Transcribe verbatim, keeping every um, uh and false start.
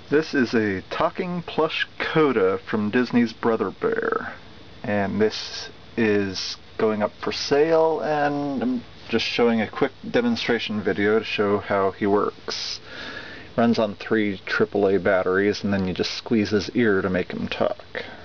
This is a Talking Plush Koda from Disney's Brother Bear, and this is going up for sale, and I'm just showing a quick demonstration video to show how he works. Runs on three triple A batteries, and then you just squeeze his ear to make him talk.